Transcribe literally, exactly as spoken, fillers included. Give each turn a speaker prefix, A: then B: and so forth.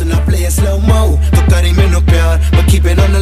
A: and I play it slow-mo. तो करी मैनू प्यार, but keep it on the